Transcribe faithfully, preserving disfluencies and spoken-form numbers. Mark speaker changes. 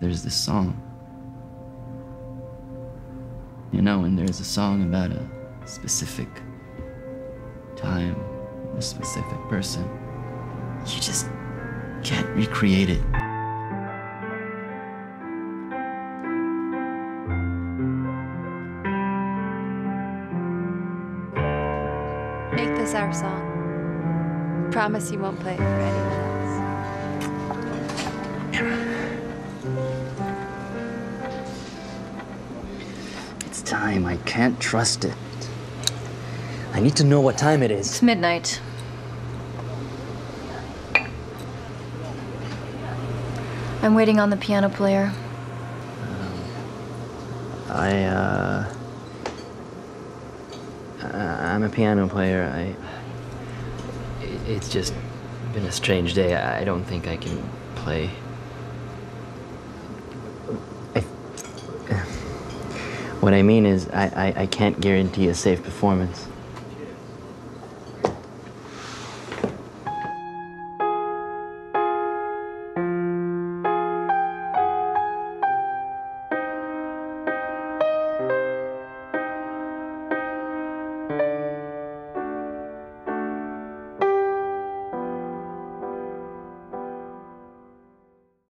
Speaker 1: there's this song. You know, when there's a song about a specific time, a specific person, you just can't recreate it.
Speaker 2: Make this our song. Promise you won't play it for anyone else.
Speaker 1: It's time. I can't trust it. I need to know what time it is.
Speaker 2: It's midnight. I'm waiting on the piano player.
Speaker 1: Um, I, uh... I'm a piano player. I... It's just been a strange day. I don't think I can play. I... What I mean is, I, I, I can't guarantee a safe performance.